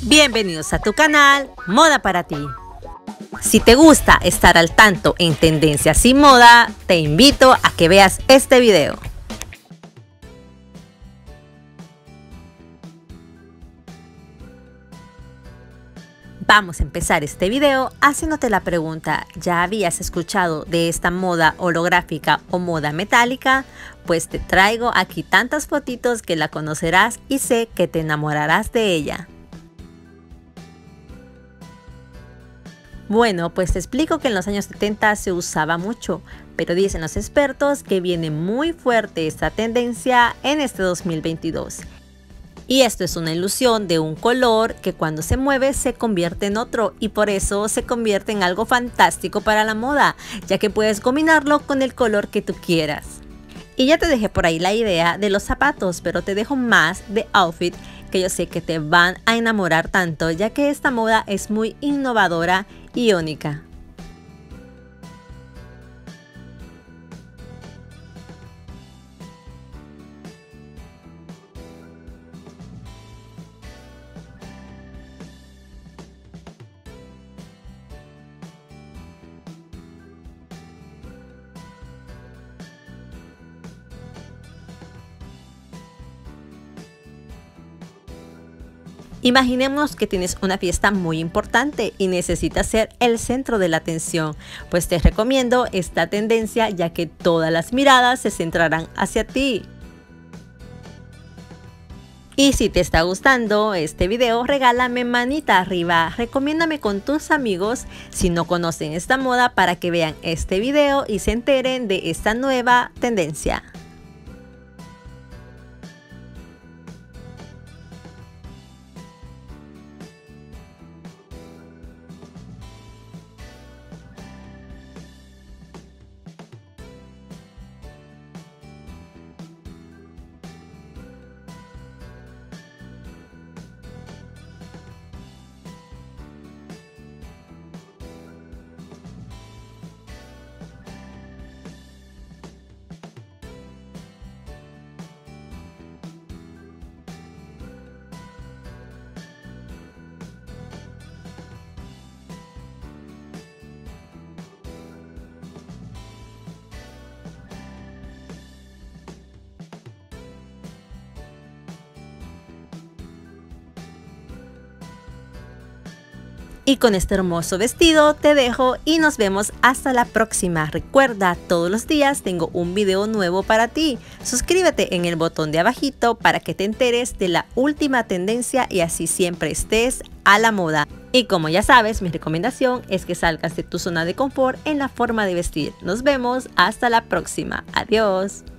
Bienvenidos a tu canal Moda para ti. Si te gusta estar al tanto en tendencias y moda, te invito a que veas este video. Vamos a empezar este video haciéndote la pregunta: ¿ya habías escuchado de esta moda holográfica o moda metálica? Pues te traigo aquí tantas fotitos que la conocerás y sé que te enamorarás de ella. Bueno, pues te explico que en los años 70 se usaba mucho, pero dicen los expertos que viene muy fuerte esta tendencia en este 2022. Y esto es una ilusión de un color que cuando se mueve se convierte en otro, y por eso se convierte en algo fantástico para la moda, ya que puedes combinarlo con el color que tú quieras. Y ya te dejé por ahí la idea de los zapatos, pero te dejo más de outfit que yo sé que te van a enamorar tanto, ya que esta moda es muy innovadora y única. Imaginemos que tienes una fiesta muy importante y necesitas ser el centro de la atención, pues te recomiendo esta tendencia, ya que todas las miradas se centrarán hacia ti. Y si te está gustando este video, regálame manita arriba, recomiéndame con tus amigos si no conocen esta moda para que vean este video y se enteren de esta nueva tendencia. Y con este hermoso vestido te dejo y nos vemos hasta la próxima. Recuerda, todos los días tengo un video nuevo para ti. Suscríbete en el botón de abajito para que te enteres de la última tendencia y así siempre estés a la moda. Y como ya sabes, mi recomendación es que salgas de tu zona de confort en la forma de vestir. Nos vemos hasta la próxima. Adiós.